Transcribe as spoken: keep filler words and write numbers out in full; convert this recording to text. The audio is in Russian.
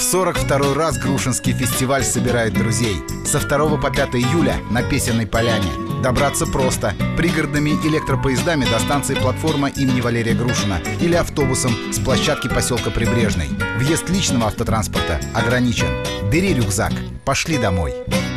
сорок второй раз Грушинский фестиваль собирает друзей. Со второго по пятое июля на Песенной поляне. Добраться просто. Пригородными электропоездами до станции платформа имени Валерия Грушина или автобусом с площадки поселка Прибрежный. Въезд личного автотранспорта ограничен. Бери рюкзак. Пошли домой.